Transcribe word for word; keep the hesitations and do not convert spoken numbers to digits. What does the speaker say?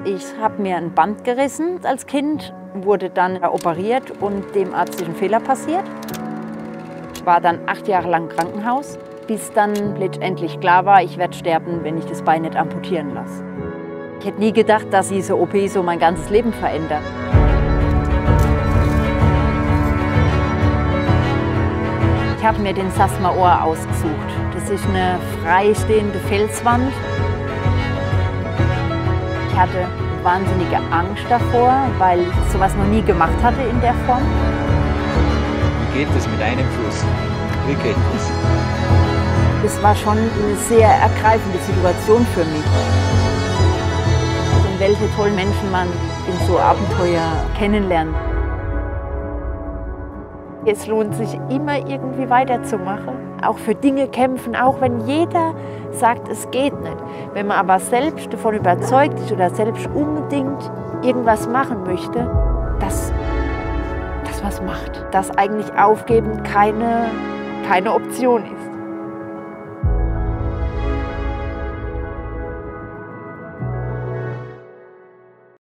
Ich habe mir ein Band gerissen als Kind, wurde dann operiert und dem Arzt ist ein Fehler passiert. Ich war dann acht Jahre lang im Krankenhaus, bis dann letztendlich klar war, ich werde sterben, wenn ich das Bein nicht amputieren lasse. Ich hätte nie gedacht, dass diese O P so mein ganzes Leben verändert. Ich habe mir den Sassmer-Ohr ausgesucht. Das ist eine freistehende Felswand. Ich hatte wahnsinnige Angst davor, weil ich sowas noch nie gemacht hatte in der Form. Wie geht das mit einem Fuß? Wie geht das? Das war schon eine sehr ergreifende Situation für mich. Und welche tollen Menschen man in so Abenteuer kennenlernt. Es lohnt sich immer irgendwie weiterzumachen, auch für Dinge kämpfen, auch wenn jeder sagt, es geht nicht. Wenn man aber selbst davon überzeugt ist oder selbst unbedingt irgendwas machen möchte, dass das was macht. Dass eigentlich Aufgeben keine, keine Option ist.